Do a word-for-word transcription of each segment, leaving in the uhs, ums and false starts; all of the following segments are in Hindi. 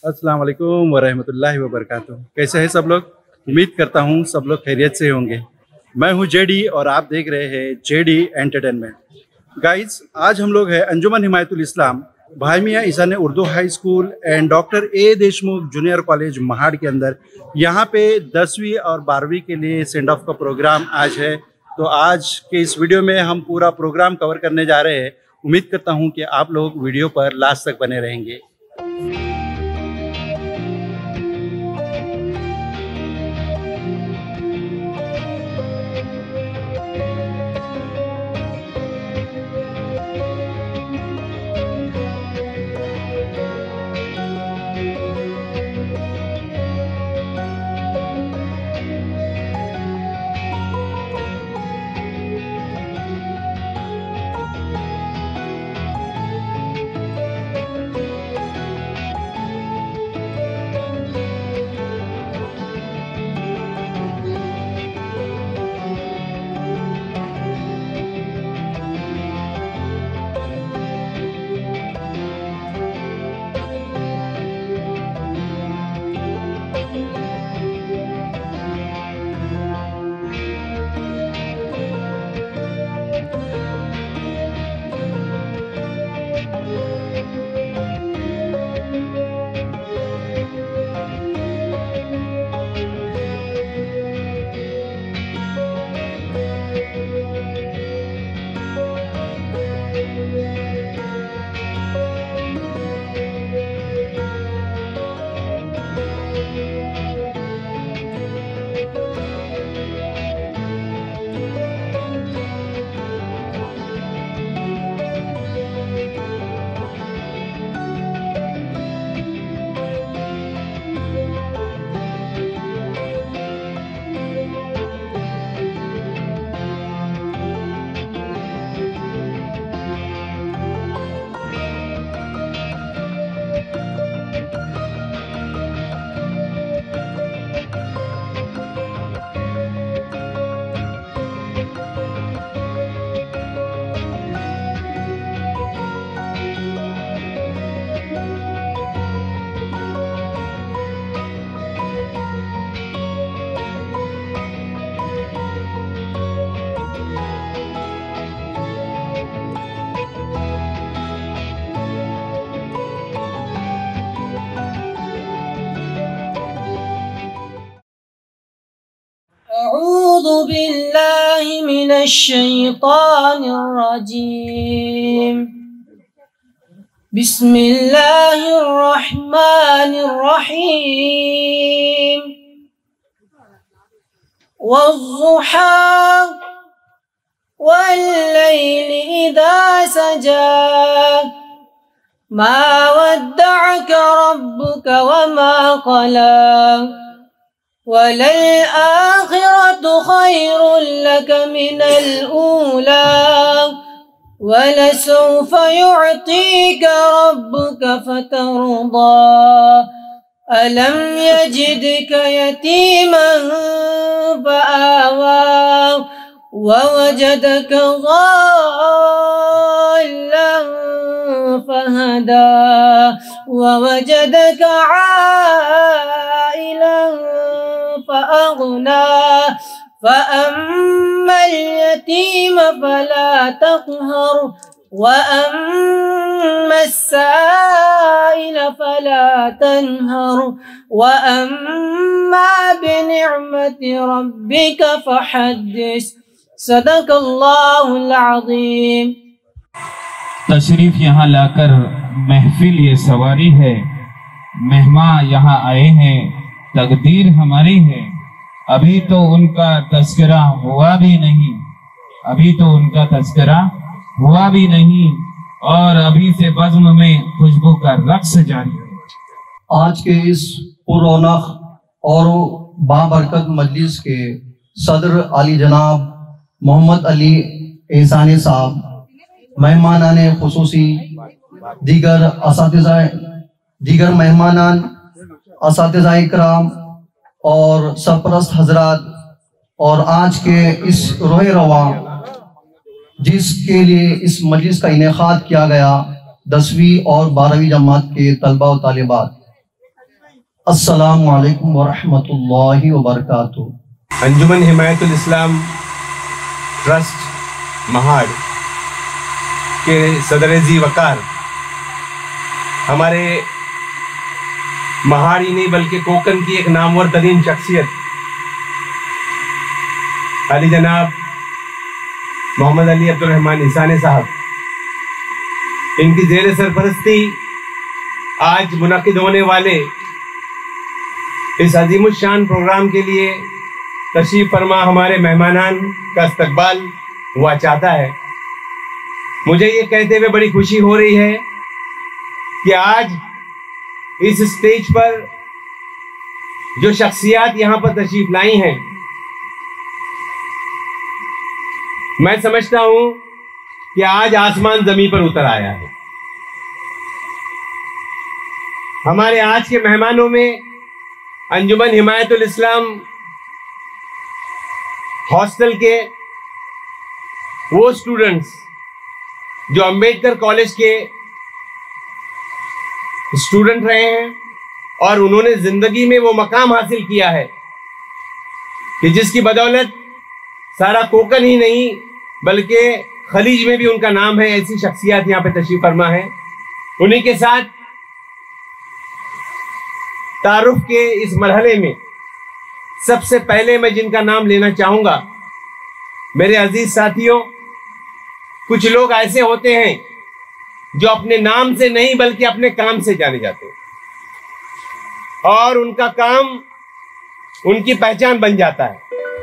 अस्सलाम वालेकुम वरहमतुल्लाहि वबरकातुहू। कैसे हैं सब लोग? उम्मीद करता हूँ सब लोग खैरियत से होंगे। मैं हूँ जेडी और आप देख रहे हैं जेडी एंटरटेनमेंट। गाइस, आज हम लोग हैं अंजुमन हिमायतुल Islam Bhai Miyan Isa Urdu high school and doctor A Deshmukh junior college Mahad के अंदर। यहाँ पे दसवीं और बारहवीं के लिए सेंड ऑफ का प्रोग्राम आज है। तो आज के इस वीडियो में हम पूरा प्रोग्राम कवर करने जा रहे हैं। उम्मीद करता हूँ कि आप लोग वीडियो पर लास्ट तक बने रहेंगे। अऊज़ु बिल्लाहि मिनश शैतानिर रजीम। बिस्मिल्लाहिर रहमानिर रहीम। वज़्ज़ुहा वल्लैलि इज़ा सजा मा वद्दअक रब्बुक वमा क़ला वलल-आखिरतु खैरुल लक मिनल ऊला वलसौफ युअतीका रब्बुका फतरदा अलम यजिदका यतीमन फआवा ववजदका ज़ाल्लन फहदा ववजदका आइलन फअग़ना फ़अम्मल यतीम फ़ला तक़हर वअम्मस्साइल फ़ला तन्हर वअम्मा बिनिअमति रब्बिका फ़हद्दिस। सदक़ल्लाहुल अज़ीम। तशरीफ यहाँ लाकर महफिल ये सवारी है, मेहमान यहाँ आए हैं, तकदीर हमारी है। अभी तो उनका तज़किरा हुआ भी नहीं, अभी तो उनका तज़किरा हुआ भी नहीं और अभी से बज़्म में खुशबू का रक्स जारी है। आज के इस पुरौनक और बाबरकत मजलिस के सदर आली जनाब मोहम्मद अली एहसानी साहब, मेहमानान खुसूसी, दीगर असातिज़ा दीगर मेहमानान असातिज़ा इकराम और सरपरस्त हजरात और आज के इस रोए रवा जिसके लिए इस मजलिस का इनेकाद किया गया, दसवीं और बारहवीं जमात के तलबा और तालिबात, अस्सलामु अलैकुम वरहमतुल्लाहि वबरकातुहू। अंजुमन हिमायतुल इस्लाम ट्रस्ट महाड़ के सदर जी वकार, हमारे महाड़ ही नहीं बल्कि कोकन की एक नामवर तरीन शख्सियत अली जनाब मोहम्मद अली अब्दुल रहमान ईसानी साहब, इनकी जेर सरपरस्ती आज मुनक्किद होने वाले इस अजीमुशान प्रोग्राम के लिए तशरीफ फरमा हमारे मेहमानान का इस्तकबाल हुआ चाहता है। मुझे ये कहते हुए बड़ी खुशी हो रही है कि आज इस स्टेज पर जो शख्सियात यहाँ पर तशरीफ लाई हैं, मैं समझता हूं कि आज आसमान जमीन पर उतर आया है। हमारे आज के मेहमानों में अंजुमन हिमायतुल इस्लाम हॉस्टल के वो स्टूडेंट्स जो अंबेडकर कॉलेज के स्टूडेंट रहे हैं और उन्होंने जिंदगी में वो मकाम हासिल किया है कि जिसकी बदौलत सारा कोकन ही नहीं बल्कि खलीज में भी उनका नाम है। ऐसी शख्सियत यहाँ पे तशरीफ फरमा है। उन्हीं के साथ तारुफ के इस मरहले में सबसे पहले मैं जिनका नाम लेना चाहूंगा, मेरे अजीज साथियों, कुछ लोग ऐसे होते हैं जो अपने नाम से नहीं बल्कि अपने काम से जाने जाते हैं और उनका काम उनकी पहचान बन जाता है।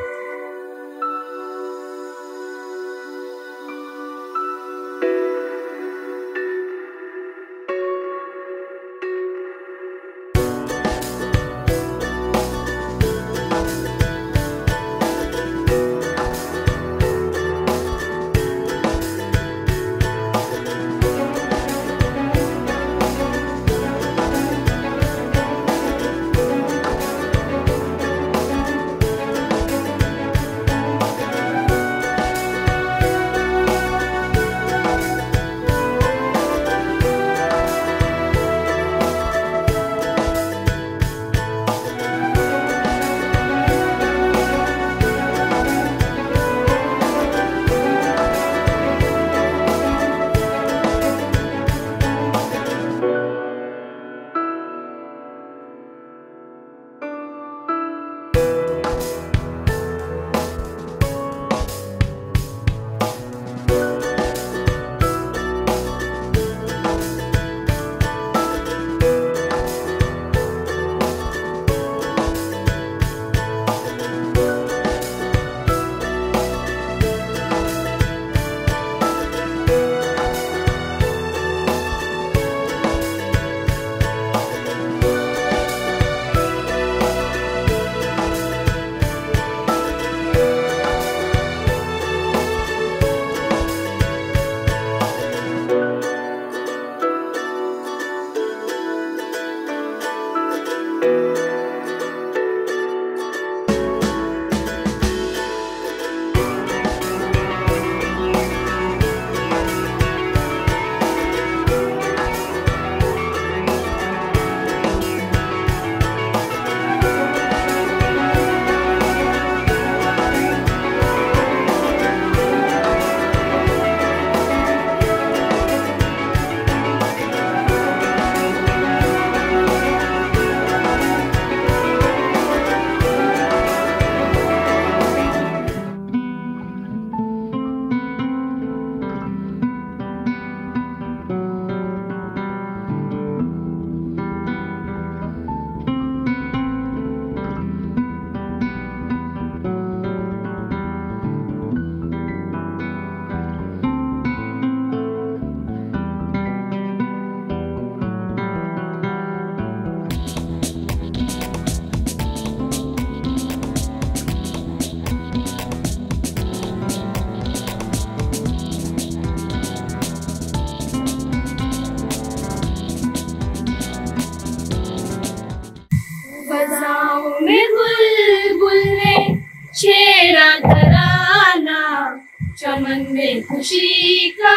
चमन में खुशी का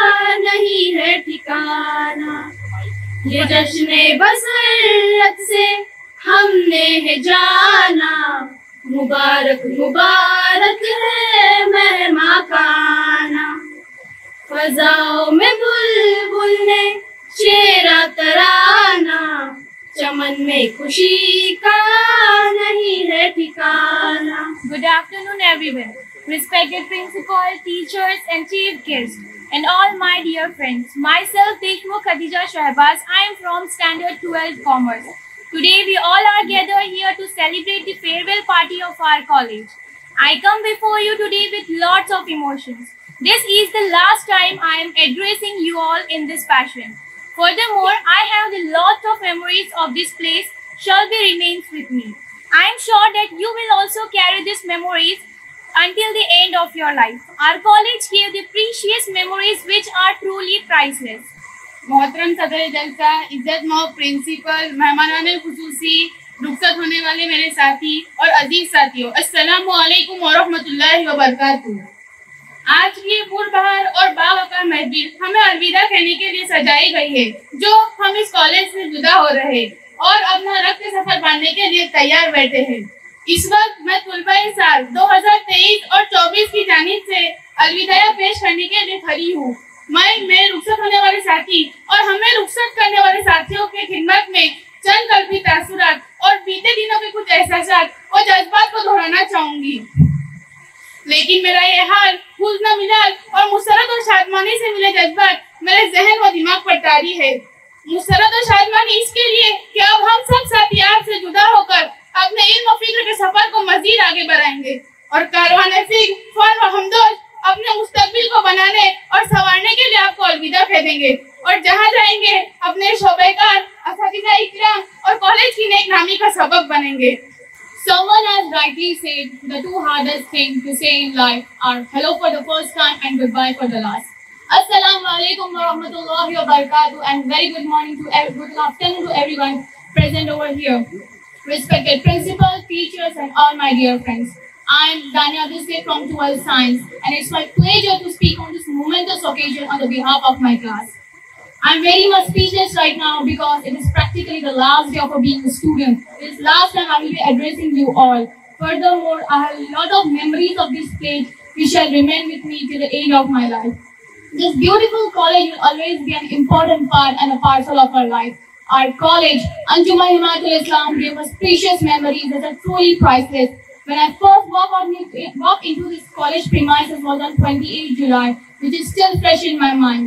नहीं है ठिकाना, ये जश्न बसरत से में है जाना, मुबारक मुबारक है मेहमा का आना। फजाओं में बुलबुल ने छेड़ा तराना, चमन में खुशी का नहीं है ठिकाना। Good afternoon, everyone. Respected principal, teachers, and chief guests, and all my dear friends. Myself, Deshmukh Khadija Shahbaz. I am from Standard twelve Commerce. Today, we all are gathered here to celebrate the farewell party of our college. I come before you today with lots of emotions. This is the last time I am addressing you all in this fashion. Furthermore, I have the lot of memories of this place shall be remains with me. I am sure that you will also carry these memories until the end of your life. Our college gave the precious memories which are truly priceless. मोहतरम सदर जलसा, इज्जत मौब प्रिंसिपल, मेहमानान खुसूसी, रुखसत होने वाले मेरे साथी और अजीज साथियों, अस्सलामु अलैकुम व रहमतुल्लाहि व बरकातुहू। आज की फूल बहार और बावकार महफिल हमें अलविदा कहने के लिए सजाई गई है, जो हम इस कॉलेज से जुदा हो रहे और अपना रक्त सफर बांधने के लिए तैयार बैठे हैं। इस वक्त मैं तुलबाई साल दो हज़ार तेईस और चौबीस की जानिब से अलविदा पेश करने के लिए खड़ी हूँ। मैं मेरे रुखसत होने वाले साथी और हमें रुखसत करने वाले साथियों के खिदमत में चंद कल्बी तासुरात और बीते दिनों के कुछ एहसासात और जज्बात को दोहराना चाहूंगी। लेकिन मेरा ये हाल हुस्न मिलाल और मुसरत और शादमानी से मिले जज्बात मेरे जहन व दिमाग पर तारी है। मुसरत और शादमानी इसके लिए कि अब हम सब साथी आपसे जुदा होकर अपने इल्म और फिक्र के सफर को मजीद आगे बढ़ाएंगे और कारवान फिक्र, फन और हमदोश अपने मुस्तकबिल को बनाने और संवारने के लिए आपको अलविदा कह देंगे और जहाँ जाएंगे अपने शोबेकार, असातिज़ा इकराम और कॉलेज की नेक नामी का सबक बनेंगे। Someone has rightly said the two hardest things to say in life are hello for the first time and goodbye for the last. Assalamu alaikum wa rahmatullahi wa barakatuh, and very good morning to every, good afternoon to everyone present over here. Respected principal, teachers, and all my dear friends. I am Dania Dusay from twelfth Science, and it's my pleasure to speak on this momentous occasion on the behalf of my class. I'm very much speechless right now because it is practically the last day of being a student. It is last time I will be addressing you all. Furthermore, I have a lot of memories of this place which shall remain with me till the end of my life. This beautiful college will always be an important part and a parcel of our life. Our college, Anjuman Himayatul Islam, gave us precious memories that are truly priceless. When I first walked, on, walked into this college premises was on twenty-eighth July, which is still fresh in my mind.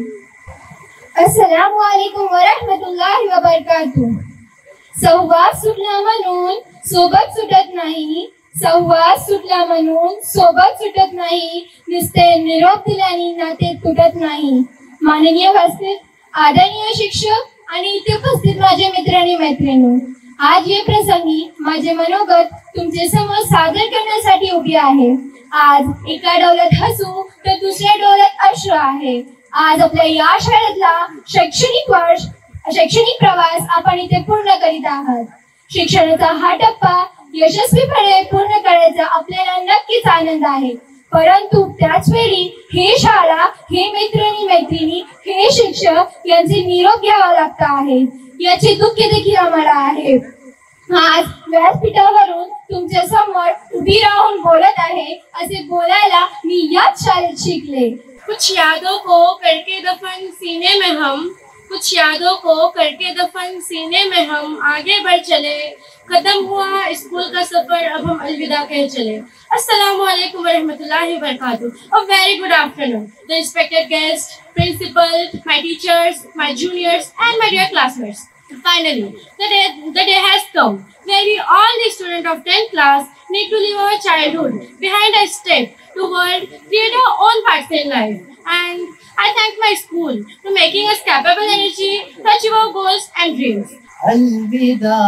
अस्सलामु अलैकुम व रहमतुल्लाहि व बरकातुहू। सहवास सुटला म्हणून सोबत सुटत नाही, सहवास सुटला म्हणून सोबत सुटत नाही, नुसते निरोप दिल्याने नाते तुटत नाही। माननीय व्यासपीठ, आदरणीय शिक्षक आणि इथे उपस्थित माझे मित्र आणि मैत्रिणी, आज या प्रसंगी माझे मनोगत तुमचे समोर सादर करण्यासाठी उभी आहे। आज एका डोळ्यात हसू तर दुसऱ्या डोळ्यात अश्रू आहे। आज आपल्या या शाळेतला शैक्षणिक वर्ष शैक्षणिक प्रवास आपण इथे पूर्ण करीत आहात। शिक्षणाचा हा टप्पा यशस्वीपणे पूर्ण करायचा आपल्याला नक्कीच आनंद आहे, परंतु त्याच वेळी हे शाळा, हे मित्र आणि मैत्रिणी, हे शिक्षक यांचे निरोप घ्यावा लागत आहे, याचे दुःख देखील आम्हाला आहे। आज व्यासपीठावरून तुमच्या समोर उभी राहून बोलत आहे, असे बोलायला मी याच शाळेत शिकले। कुछ यादों को करके दफन सीने में हम, कुछ यादों को करके दफन सीने में हम आगे बढ़ चले, खत्म हुआ स्कूल का सफर, अब हम अलविदा कह चले। अस्सलामु अलैकुम व रहमतुल्लाहि व बरकातुहू। A very good afternoon, the respected guests, principal, my teachers, my juniors, and my dear classmates. Finally, the day, the day has come where we all, the students of tenth class, need to leave our childhood behind a step toward create our own paths in life. And I thank my school for making us capable energy to achieve our goals and dreams. अलविदा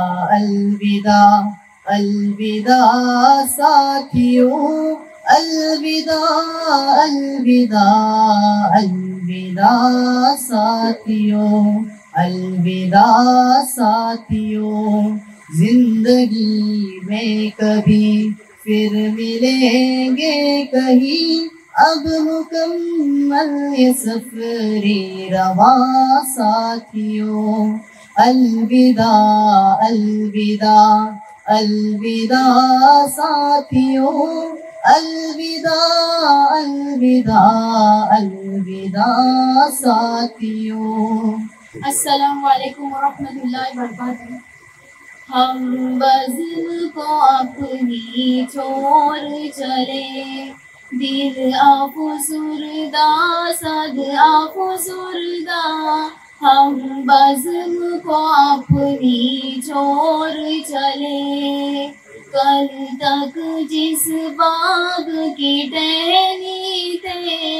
अलविदा अलविदा साथियों, अलविदा अलविदा अलविदा साथियों, अलविदा साथियों। जिंदगी में कभी फिर मिलेंगे कहीं, अब मुकम्मल ये सफरे रवा साथियों। अलविदा अलविदा अलविदा साथियों, अलविदा अलविदा अलविदा साथियों। अस्सलाम वालेकुम वरहमतुल्लाहि वबरकातुहू। हम बज़्म को अपनी छोर चले, दिल अफसुरदा सद अफसुरदा। हम बज़्म को अपनी छोर चले, कल तक जिस बाग की टहनी थे,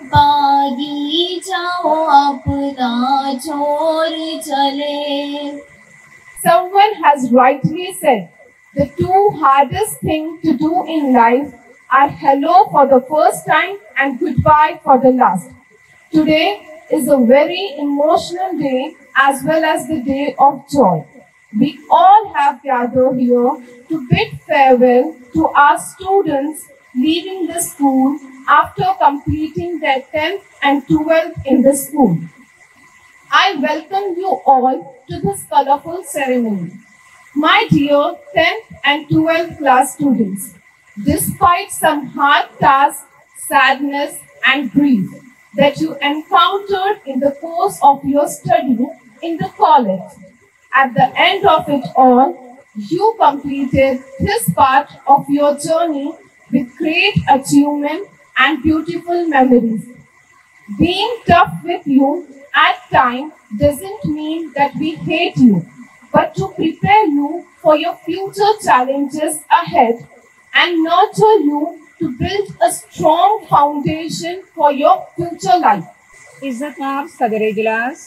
बागीचाओ अपना छोड़ चले। Someone has rightly said, the two hardest things to do in life are hello for the first time and goodbye for the last. Today is a very emotional day as well as the day of joy. We all have gathered here to bid farewell to our students leaving the school after completing their tenth and twelfth in the school. I welcome you all to this colorful ceremony. My dear tenth and twelfth class students, despite some hard tasks, sadness and grief that you encountered in the course of your study in the college, at the end of it all, you completed this part of your journey with great achievement and beautiful memories. Being tough with you at times doesn't mean that we hate you, but to prepare you for your future challenges ahead and nurture you to build a strong foundation for your future life. इज़्ज़तनाब सदर इजलास,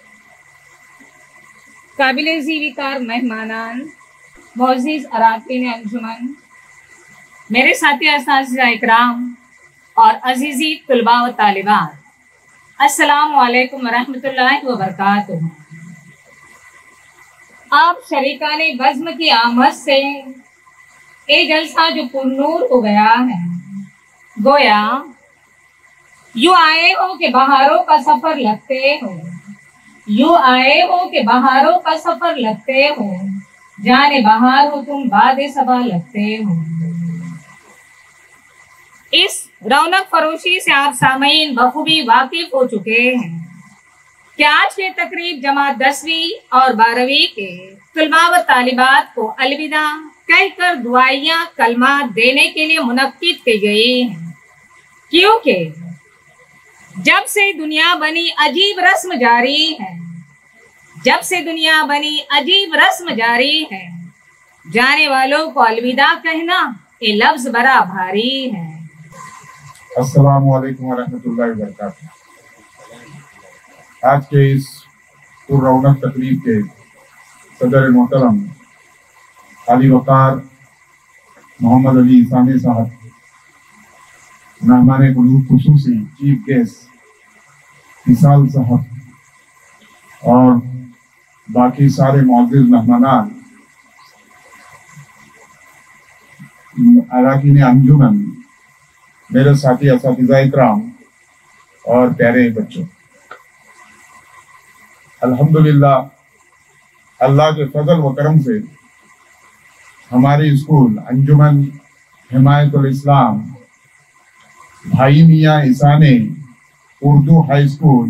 काबिल ज़ीविकार मेहमानान, मोअज़्ज़िज़ अराकीन अंजुमन, मेरे साथी असातिज़ा इकराम और अज़ीज़ी तुलबा व तालिबात, अस्सलामु अलैकुम वरहमतुल्लाहि वबरकातुहू। आप शरीकाने बज़्म की आमद से ये जलसा जो पुरनूर हो गया है, गोया यूँ आए हो कि बहारों का सफर लगते हो, यूँ आए हो कि बहारों का सफर लगते हो, जाने बहार हो तुम बादे सबा लगते हो। इस रौनक फरोशी से आप सामईन बखूबी वाकिफ हो चुके हैं कि आज के तकरीब जमात दसवीं और बारहवीं के तुलबा व तालिबात को अलविदा कहकर दुआइयाँ कलमात देने के लिए मुनक्किद की गई हैं, क्योंकि जब से दुनिया बनी अजीब रस्म जारी है, जब से दुनिया बनी अजीब रस्म जारी है, जाने वालों को अलविदा कहना ये लफ्ज बड़ा भारी है। अस्सलामु अलैकुम वरहमतुल्लाहि वबरकातुहू। आज के इस पुररौनक तकरीब के सदर मोहतरम अली वकार मोहम्मद अली इसानी साहब, मेहमान खुसूसी चीफ गेस्ट इसाल साहब और बाकी सारे मौजूद मेहमानान, अराकीन अंजुमन, मेरे साथी असातिज़ा इकराम और प्यारे बच्चों, अल्हम्दुलिल्लाह अल्लाह के फजल व करम से हमारे school Anjuman हिमायतुल Islam Bhai Miyan Isane Urdu high school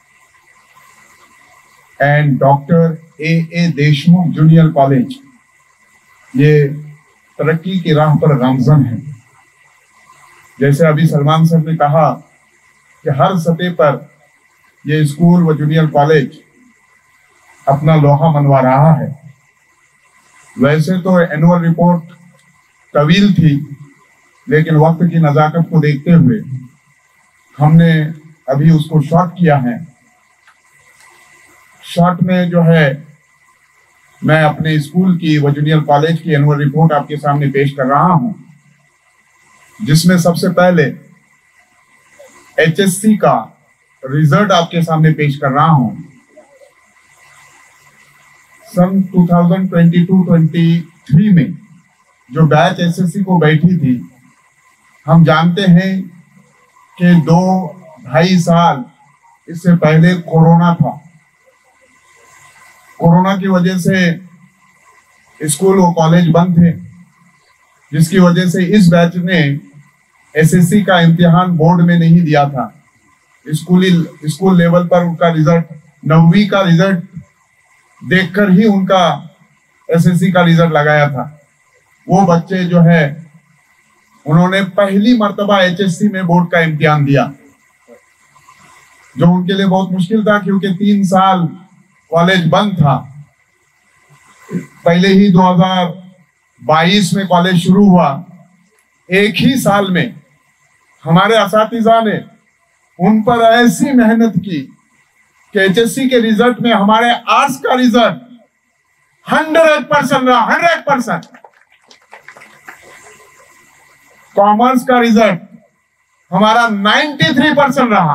and doctor A A Deshmukh junior college ये तरक्की की राह पर गामजन है। जैसे अभी सलमान साहब ने कहा कि हर सतह पर ये स्कूल व जूनियर कॉलेज अपना लोहा मनवा रहा है। वैसे तो एनुअल रिपोर्ट तवील थी, लेकिन वक्त की नज़ाकत को देखते हुए हमने अभी उसको शॉर्ट किया है। शॉर्ट में जो है मैं अपने स्कूल की व जूनियर कॉलेज की एनुअल रिपोर्ट आपके सामने पेश कर रहा हूं, जिसमें सबसे पहले एचएससी का रिजल्ट आपके सामने पेश कर रहा हूं। सन दो हज़ार बाईस तेईस में जो बैच एसएससी को बैठी थी, हम जानते हैं कि दो ढाई साल इससे पहले कोरोना था। कोरोना की वजह से स्कूल और कॉलेज बंद थे, जिसकी वजह से इस बैच ने एसएससी का इम्तिहान बोर्ड में नहीं दिया था। स्कूली स्कूल लेवल पर उनका रिजल्ट, नौवीं का रिजल्ट देखकर ही उनका एसएससी का रिजल्ट लगाया था। वो बच्चे जो है उन्होंने पहली मर्तबा एचएससी में बोर्ड का इम्तिहान दिया, जो उनके लिए बहुत मुश्किल था, क्योंकि तीन साल कॉलेज बंद था। पहले ही दो हज़ार बाईस में कॉलेज शुरू हुआ। एक ही साल में हमारे असातिज़ा ने उन पर ऐसी मेहनत की कि एचएससी के रिजल्ट में हमारे आर्ट्स का रिजल्ट हंड्रेड परसेंट रहा, हंड्रेड परसेंट। कॉमर्स का रिजल्ट हमारा नाइन्टी थ्री परसेंट रहा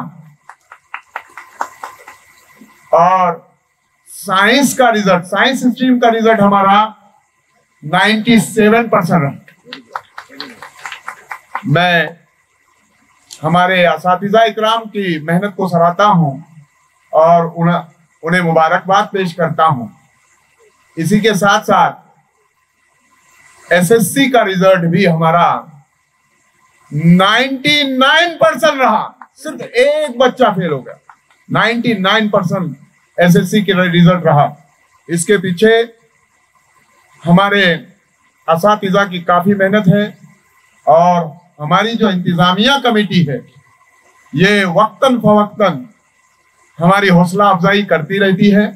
और साइंस का रिजल्ट, साइंस स्ट्रीम का रिजल्ट हमारा नाइन्टी सेवन परसेंट रहा। मैं हमारे असातिज़ा इकराम की मेहनत को सराहता हूं और उन्हें उन्हें मुबारकबाद पेश करता हूं। इसी के साथ साथ एसएससी का रिजल्ट भी हमारा निन्यानवे परसेंट रहा, सिर्फ एक बच्चा फेल हो गया। निन्यानवे परसेंट एसएससी के रिजल्ट रहा। इसके पीछे हमारे असातिज़ा की काफी मेहनत है और हमारी जो इंतजामिया कमेटी है ये वक्तन फवक्तन हमारी हौसला अफजाई करती रहती है।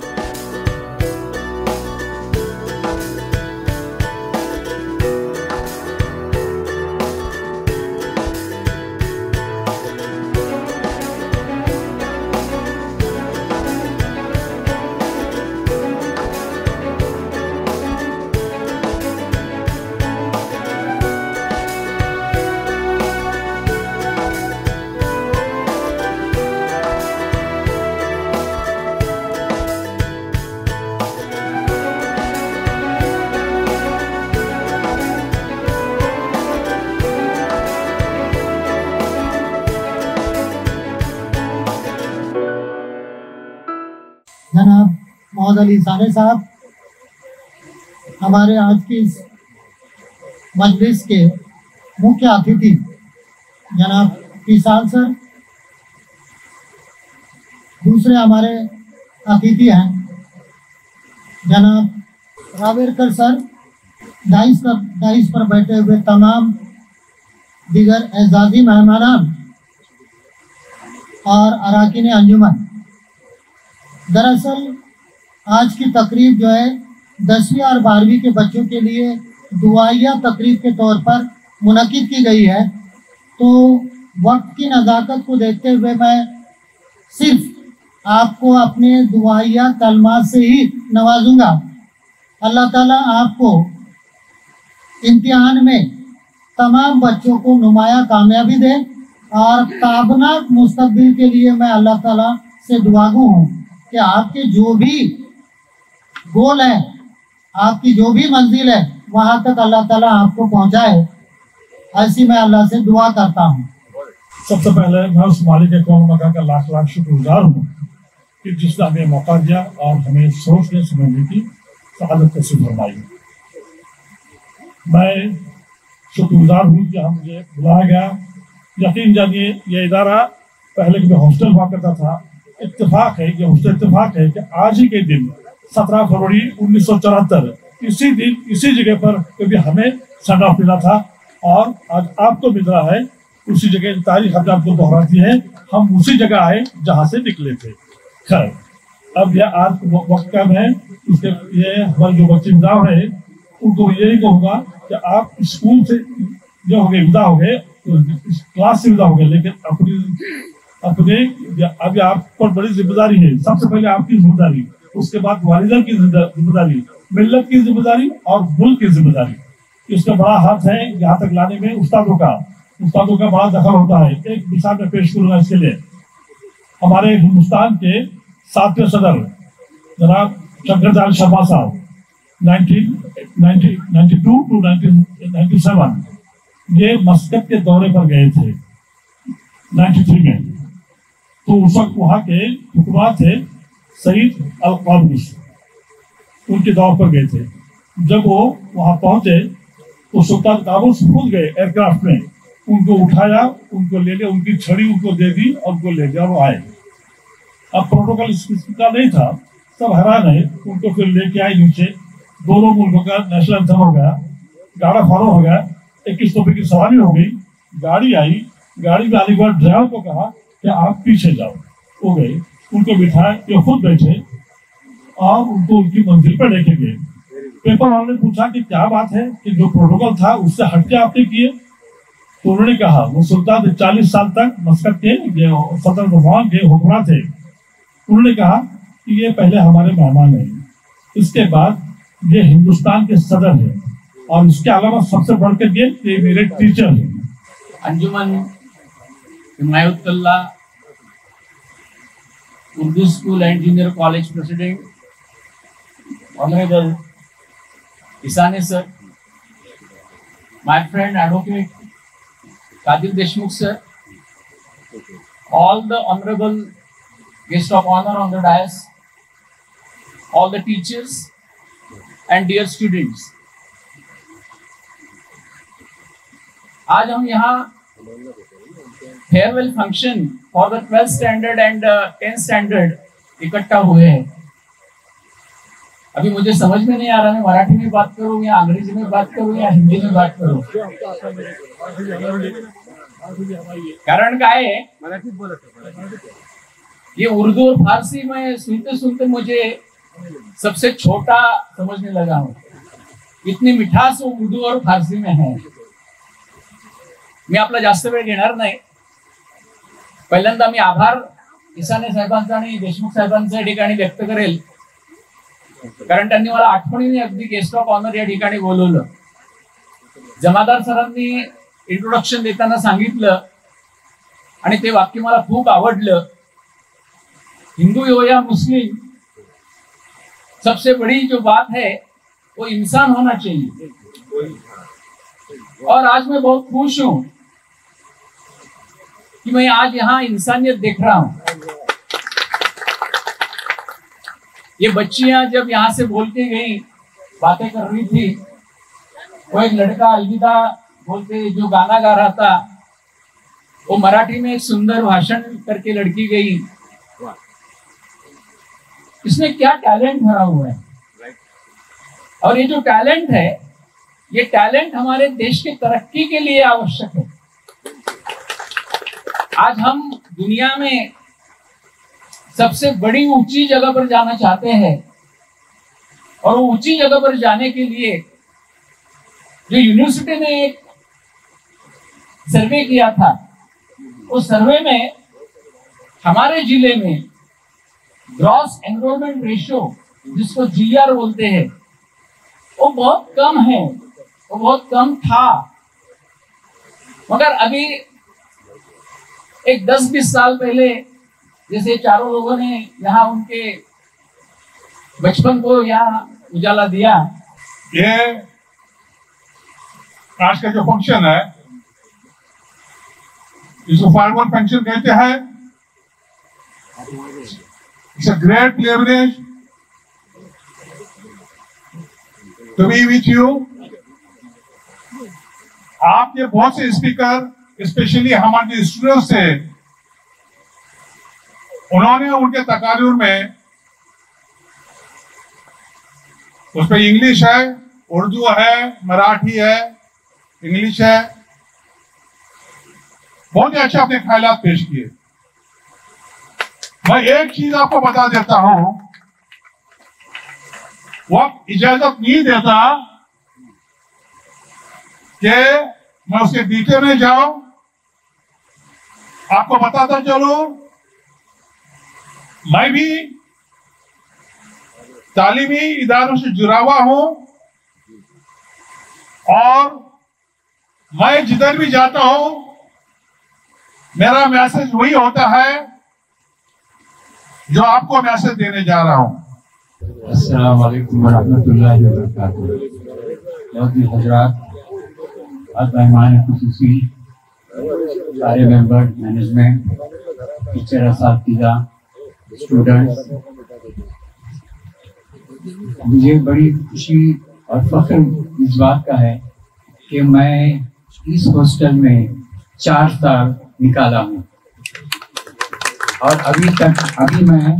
जनाब मोहम्मद अली साने साहब, हमारे आज की इस मजलिस के मुख्य अतिथि जनाब विशाल सर, दूसरे हमारे अतिथि हैं जनाब रावेरकर सर, दाइस पर दाइस पर बैठे हुए तमाम दीगर एजाजी मेहमानान और अराकीन अंजुमन। दरअसल आज की तकरीब जो है दसवीं और बारहवीं के बच्चों के लिए दुआया तकरीब के तौर पर मुनक्किद की गई है, तो वक्त की नज़ाकत को देखते हुए मैं सिर्फ आपको अपने दुआया कलमात से ही नवाजूंगा। अल्लाह ताला आपको इम्तिहान में तमाम बच्चों को नुमाया कामयाबी दे और ताबनाक मुस्तकबिल के लिए मैं अल्लाह ताला से दुआगू हूँ कि आपके जो भी गोल है, आपकी जो भी मंजिल है, वहाँ तक अल्लाह ताला आपको पहुँचाए, ऐसी मैं अल्लाह से दुआ करता हूँ। सबसे पहले मैं उस मालिक कौन मका का लाख लाख शुक्रगुजार हूँ कि जिसने हमें मौका दिया और हमें सोचने समझने की सआदत नसीब फरमाई। मैं शुक्रगुजार हूँ कि हम मुझे बुलाया गया। यकीन जानिए ये इदारा पहले कभी हॉस्टल हुआ करता था। इत्तेफाक है, ये हॉस्टल इत्तेफाक है कि आज ही के दिन सत्रह फरवरी उन्नीस सौ चौहत्तर इसी दिन इसी जगह पर कभी हमें सेंड ऑफ मिला था और आज आपको मिल रहा है। उसी जगह तारीख हमने आपको दोहराती है, हम उसी जगह आए जहाँ से निकले थे। खैर, अब यह आज वक्त कम है, उसके ये हमारे जो बच्चे इंतजाम है उनको यही कहूँगा कि आप स्कूल से जो हो गए विदा हो गए, क्लास से विदा हो गए, लेकिन अपनी अपने अभी आप पर बड़ी जिम्मेदारी है। सबसे पहले आपकी जिम्मेदारी, उसके बाद वालिदा की जिम्मेदारी, मिल्लत की जिम्मेदारी और मुल्क की जिम्मेदारी। इसका बड़ा हाथ है यहाँ तक लाने में उस्तादों का उस्तादों का बड़ा दखल होता है। एक मिसाल में पेश करूंगा इसके लिए। हमारे हिंदुस्तान के सातवें सदर जनाब शंकरदयाल शर्मा साहब nineteen ninety two to nineteen ninety seven ये मस्कत के दौरे पर गए थे नाइन्टी थ्री में। तो उस वक्त वहाँ के हुक्मरान थे सईद अल काबूस, उनके दौर पर गए थे। जब वो वहां पहुंचे तो सुल्तान काबूस खुद गए एयरक्राफ्ट में, उनको उठाया, उनको ले लिया, उनकी छड़ी उनको दे दी और उनको ले गया, वो आए। अब प्रोटोकॉल इस किस्म का नहीं था, सब हैरान है। उनको फिर लेके आए नीचे, दोनों मुल्कों का नेशनल एंथम हो गया, गाड़ा फॉलो हो गया, इक्कीस तोपे की सवारी हो गई, गाड़ी आई, गाड़ी में आने के बाद ड्राइवर को कहा कि आप पीछे जाओ, वो गए, उनको बिठाए, ये खुद बैठे और उनको उनकी मंजिल पर लेके गए। पेपर वाले ने पूछा कि क्या बात है कि जो प्रोटोकॉल था उससे हटके आपने किए? तो उन्होंने कहा वो सुल्तान चालीस साल तक मस्कत के सदर रुमान के हुक्मरान थे। उन्होंने कहा कि ये पहले हमारे मेहमान हैं, इसके बाद ये हिंदुस्तान के सदर हैं, और इसके अलावा सबसे बढ़कर ये ये मेरे टीचर हैं। Anjuman Himayatullah Urdu school and junior college president honourable Isani sir, my friend Advocate Kadir Deshmukh sir, all the honorable guests of honor on the dais, all the teachers and dear students. आज हम यहाँ farewell function for the twelfth standard and tenth standard इकट्ठा हुए हैं। अभी मुझे समझ में नहीं आ रहा मैं मराठी में बात करूं या अंग्रेजी में बात करूं या हिंदी में बात करूं। कारण काय है, ये उर्दू और फारसी में सुनते सुनते मुझे सबसे छोटा समझने लगा हूं। इतनी मिठास उर्दू और फारसी में है। मी आपला जास्त वेळ घेणार नाही। पहिल्यांदा मी आभार इसाने साहेबांचा आणि देशमुख साहेबांचा या ठिकाणी व्यक्त करेल, कारण त्यांनी मला आठवणीने अगदी गेस्ट ऑफ ऑनर या ठिकाणी बोलवलं। जमादार सरांनी इंट्रोडक्शन देताना सांगितलं आणि ते वाक्य मला खूप आवडलं, हिंदू हो या मुस्लिम, सबसे बड़ी जो बात है वो इंसान होना चाहिए। और आज मैं बहुत खुश हूं कि मैं आज यहाँ इंसानियत देख रहा हूं। ये बच्चियां जब यहाँ से बोल के गई, बातें कर रही थी, वो एक लड़का अलविदा बोलते जो गाना गा रहा था, वो मराठी में एक सुंदर भाषण करके लड़की गई। इसमें क्या टैलेंट भरा हुआ है, और ये जो टैलेंट है, ये टैलेंट हमारे देश की तरक्की के लिए आवश्यक है। आज हम दुनिया में सबसे बड़ी ऊंची जगह पर जाना चाहते हैं, और वो ऊंची जगह पर जाने के लिए जो यूनिवर्सिटी ने एक सर्वे किया था, उस सर्वे में हमारे जिले में ग्रॉस एनरोलमेंट रेशियो, जिसको जीआर बोलते हैं, वो बहुत कम है, वो बहुत कम था। मगर अभी एक दस बीस साल पहले जैसे चारों लोगों ने यहाँ उनके बचपन को यहाँ उजाला दिया। ये आज का जो फंक्शन है, इसको फार्मल फंक्शन कहते हैं। It's a great privilege to be with you. आपके बहुत से स्पीकर, स्पेशली हमारे जो स्टूडेंट्स थे, उन्होंने उनके तकारीर में उसमें इंग्लिश है, उर्दू है, मराठी है, इंग्लिश है, बहुत ही अच्छे अपने ख्यालात पेश किए। मैं एक चीज आपको बता देता हूं, वक्त इजाजत नहीं देता कि मैं उसके डिटेल में जाऊं। आपको बताता चलो, मैं भी तालीमी इदारों से जुड़ा हुआ हूं, और मैं जिधर भी जाता हूं मेरा मैसेज वही होता है जो आपको मैसेज देने जा रहा हूं। अस्सलाम वालेकुम वरहमतुल्लाहि वबरकातुहू। हजरात, आज मेहमान खुसूसी, सारे मेंबर, मैनेजमेंट, टीचर, असातिज़ा, स्टूडेंट्स, मुझे बड़ी खुशी और फख्र इस बात का है कि मैं इस हॉस्टल में चार साल निकाला हूँ और अभी तक अभी मैं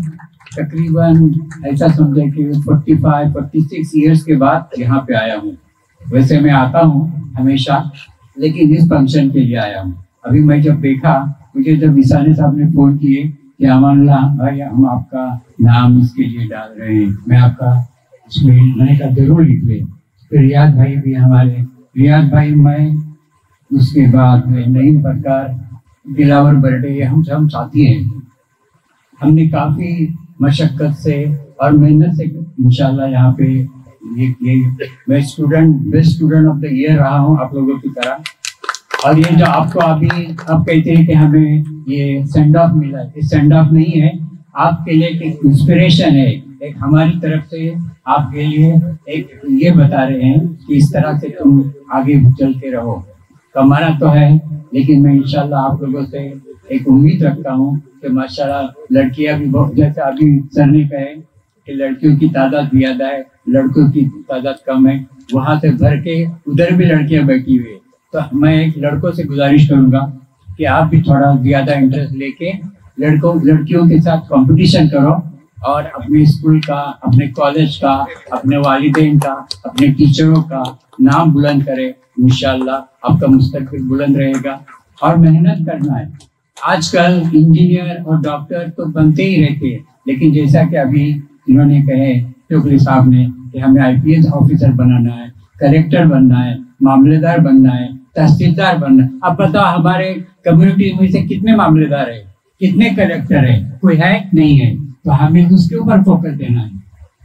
तकरीबन ऐसा समझे कि पैंतालीस, छत्तीस इयर्स के बाद यहाँ पे आया हूँ। वैसे मैं आता हूँ हमेशा, लेकिन इस फंक्शन के लिए आया हूँ। अभी मैं जब देखा, मुझे जब विसाने साहब ने फोन किए कि अमानुल्लाह भाई हम आपका नाम इसके लिए डाल रहे हैं, मैं आपका इसमें मैंने कहा जरूर लिख ले। फिर रियाज भाई भी हमारे, रियाज भाई मैं उसके बाद नईम प्रकार, दिलावर बर्डे, हम सब साथी हैं। हमने काफ़ी मशक्क़त से और मेहनत से इंशाल्लाह यहाँ पे ये ये मैं student best student of the year रहा हूँ आप लोगों की तरह। और ये जो आपको अभी आप कहते हैं कि हमें ये सेंड ऑफ मिला है, ये सेंड ऑफ नहीं है, आपके लिए एक इंस्पिरेशन है, एक हमारी तरफ से आपके लिए एक ये बता रहे हैं कि इस तरह से तुम आगे चलते रहो। कमाना तो है, लेकिन मैं इंशाल्लाह आप लोगों से एक उम्मीद रखता हूँ कि माशाल्लाह लड़कियां भी बहुत, जैसे अभी सर ने कहे कि लड़कियों की तादाद ज़्यादा है, लड़कों की तादाद कम है, वहाँ से भर के उधर भी लड़कियां बैठी हुई है। तो मैं एक लड़कों से गुजारिश करूँगा कि आप भी थोड़ा ज़्यादा इंटरेस्ट लेके लड़कों लड़कियों के साथ कंपटीशन करो और अपने स्कूल का, अपने कॉलेज का, अपने वालिदैन का, अपने टीचरों का नाम बुलंद करें। इंशाल्लाह आपका मुस्तकबिल बुलंद रहेगा और मेहनत करना है। आजकल इंजीनियर और डॉक्टर तो बनते ही रहते हैं, लेकिन जैसा कि अभी इन्होंने कहे टोकरी साहब ने कि हमें आईपीएस ऑफिसर बनाना है, कलेक्टर बनना है, मामलेदार बनना है, तहसीलदार बनना है। अब बताओ हमारे कम्युनिटी में से कितने मामलेदार है, कितने कलेक्टर है, कोई है नहीं है, तो हमें उसके ऊपर फोकस देना है।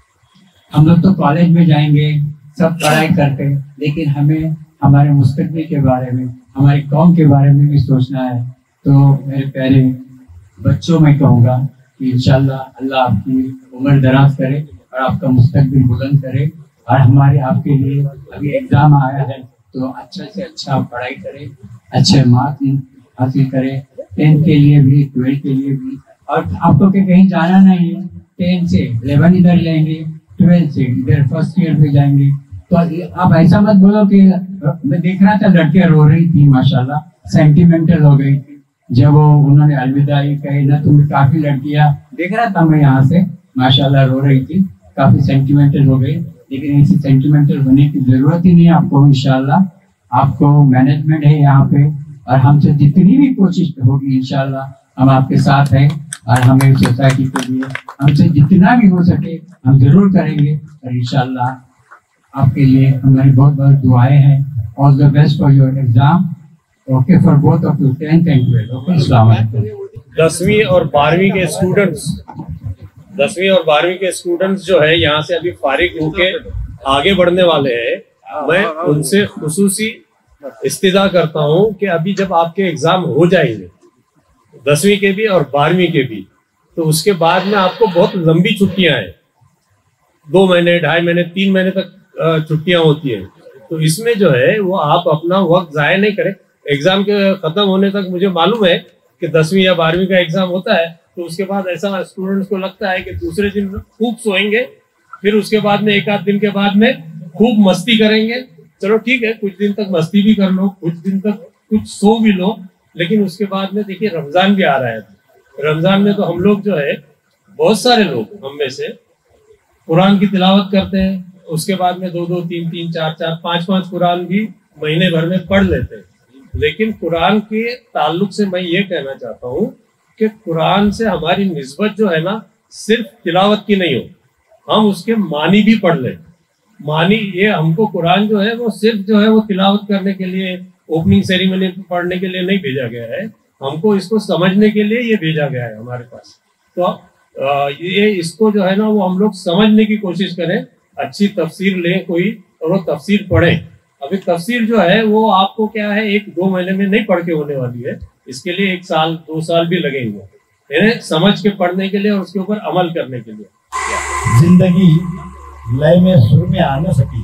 हम लोग तो कॉलेज में जाएंगे, सब पढ़ाई करते, लेकिन हमें हमारे मुस्तकबिल के बारे में, हमारी कौम के बारे में भी सोचना है। तो मेरे प्यारे बच्चों में कहूँगा कि इंशाल्लाह अल्लाह आपकी उम्र दराज करे और आपका मुस्तकबिल बुलंद करे। और हमारे आपके लिए अभी एग्ज़ाम आया है, तो अच्छा से अच्छा पढ़ाई करें, अच्छे मार्क्स हासिल करें, टेंथ के लिए भी, ट्वेल्थ के लिए भी। और आपको के कहीं जाना नहीं है, टेंथ से इलेवन इधर जाएंगे, ट्वेल्थ से इधर फर्स्ट ईयर में जाएंगे। तो आप ऐसा मत बोलो कि मैं देख रहा था लड़कियां रो रही थी, माशाल्लाह सेंटिमेंटल हो गई थी जब वो उन्होंने अलविदाई कही ना। तुम्हें काफी लड़कियां देख रहा था मैं यहाँ से, माशाल्लाह रो रही थी, काफी सेंटिमेंटल हो गई। लेकिन ऐसी सेंटिमेंटल होने की जरूरत ही नहीं आपको। इंशाल्लाह आपको मैनेजमेंट है यहाँ पे, और हमसे जितनी भी कोशिश होगी इंशाल्लाह हम आपके साथ हैं, और हमें सोसाइटी के लिए हमसे जितना भी हो सके हम जरूर करेंगे। और इंशाल्लाह आपके लिए हमारी बहुत बहुत दुआएं हैं। All the best for your exam. Okay for both of you, tenth and twelfth. Okay, अस्सलाम वालेकुम। दसवीं और बारहवीं के स्टूडेंट्स दसवीं और बारहवीं के स्टूडेंट्स जो है यहाँ से अभी फारिग होके आगे बढ़ने वाले हैं, मैं उनसे खुसूसी इस्तिदा करता हूँ कि अभी जब आपके एग्जाम हो जाएंगे दसवीं के भी और बारहवीं के भी, तो उसके बाद में आपको बहुत लंबी छुट्टियां हैं, दो महीने ढाई महीने तीन महीने तक छुट्टियां होती है। तो इसमें जो है वो आप अपना वक्त जाया नहीं करें। एग्जाम के खत्म होने तक मुझे मालूम है कि दसवीं या बारहवीं का एग्जाम होता है, तो उसके बाद ऐसा स्टूडेंट्स को लगता है कि दूसरे दिन खूब सोएंगे, फिर उसके बाद में एक आध दिन के बाद में खूब मस्ती करेंगे। चलो ठीक है, कुछ दिन तक मस्ती भी कर लो, कुछ दिन तक कुछ सो भी लो, लेकिन उसके बाद में देखिए रमजान भी आ रहा है। रमजान में तो हम लोग जो है बहुत सारे लोग हम में से कुरान की तिलावत करते हैं, उसके बाद में दो दो तीन तीन चार चार पांच पांच कुरान भी महीने भर में पढ़ लेते हैं। लेकिन कुरान के ताल्लुक से मैं ये कहना चाहता हूँ कि कुरान से हमारी निस्बत जो है ना सिर्फ तिलावत की नहीं हो, हम उसके मानी भी पढ़ लें। मानी ये हमको कुरान जो है वो सिर्फ जो है वो तिलावत करने के लिए, ओपनिंग सेरेमनी पढ़ने के लिए नहीं भेजा गया है, हमको इसको समझने के लिए ये भेजा गया है हमारे पास। तो ये इसको जो है ना वो हम लोग समझने की कोशिश करें, अच्छी तफसीर लें कोई और वो तफसीर पढ़ें। अभी तफसीर जो है वो आपको क्या है एक दो महीने में नहीं पढ़ के होने वाली है, इसके लिए एक साल दो साल भी लगेंगे समझ के पढ़ने के लिए और उसके ऊपर अमल करने के लिए। जिंदगी लय में सुर में आ न सकी,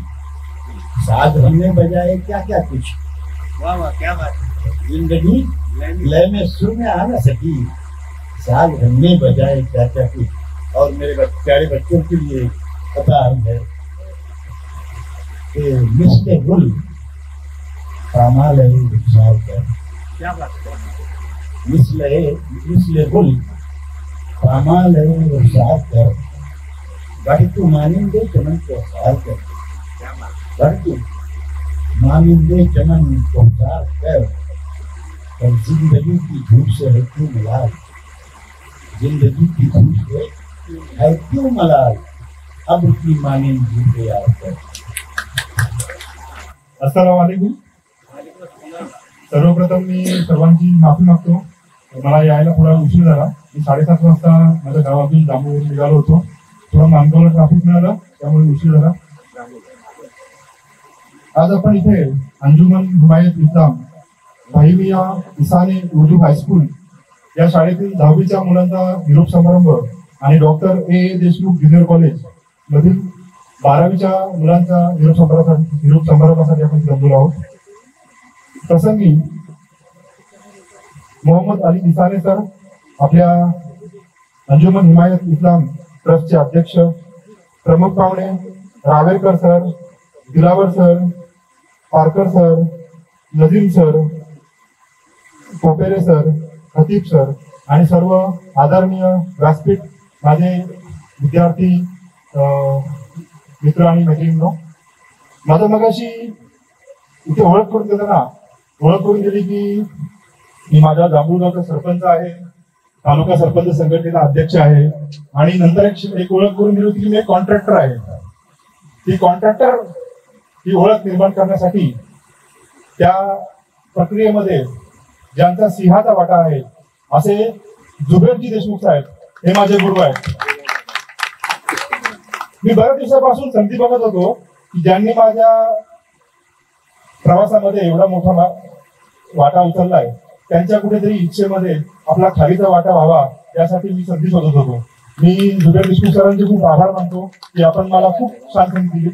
साथ हमने बजाए क्या क्या कुछ। वाह वाह, क्या बात है। जिंदगी लय में सुर में आ न सकी, साथ हमने बजाए क्या क्या कुछ। और मेरे प्यारे बच्चों के लिए पता है कि मिस्ले गुल कमाल है साहब का क्या बात है, मिस्ले मिस्ले गुल कमाल है साहब का बढ़तु मानिंदे चमन को सार कर बढ़तु मानिंदे चमन को सार कर और जिंदगी की धूप से है क्यों मलाल, जिंदगी की धूप से है क्यों मलाल, अब की मानिंदे पे आकर। अस्सलाम वालेकुम. सर्वप्रथम मी सर्वांची माफी मागतो, मला यायला थोडा उशीर झाला. मी साडेसात वाजता माझ्या गावातून जांभूळवरून निघालो होतो. थोडा मानगावला ट्रॅफिक मिळालं त्यामुळे उशीर झाला. आज आपण इथे अंजुमन हुमायत इस्लाम भाई मियां इसाने उर्दू हायस्कूल या शाळेतील दहावीच्या मुलांचा निरोप समारंभ आणि doctor A Deshmukh junior college मधील बारावीच्या मुलांचा निरोप समारंभासाठी निरोप समारंभासाठी आपण जमलो आहोत. प्रसंगी मोहम्मद अली इसाने सर, आपल्या अंजुमन हुमायत इस्लाम ट्रस्टचे अध्यक्ष, प्रमुख पाहुणे Raverkar sir, Dilawar sir, Parkar sir, Nazim sir, Kopere sir, Khatib sir आणि सर्व आदरणीय व्यासपीठ माझे विद्यार्थी मित्र आणि मैत्रिणींनो, माझं मगाशी इथे ओळख करून देताना ओळख करून दिली की मी माझ्या जांभूळगावचा सरपंच आहे, तालुका सरपंच संघटनेचा अध्यक्ष आहे आणि नंतर एक एक ओळख करून दिली होती की मी एक कॉन्ट्रॅक्टर आहे. ती कॉन्ट्रॅक्टर ही ओळख निर्माण करण्यासाठी त्या प्रक्रियेमध्ये ज्यांचा सिंहाचा वाटा आहे असे जुबेरजी देशमुख साहेब हे माझे गुरु आहेत. मी बऱ्याच दिवसापासून संधी बघत होतो की ज्यांनी माझ्या प्रवासामध्ये एवढा मोठा वाटा उचललाय त्यांच्या कुठेतरी इच्छेमध्ये आपला खालीचा वाटा व्हावा यासाठी मी संधी शोधत होतो. मी जुबेर देशमुख सरांचे खूप आभार मानतो की आपण मला खूप छान संधी दिली.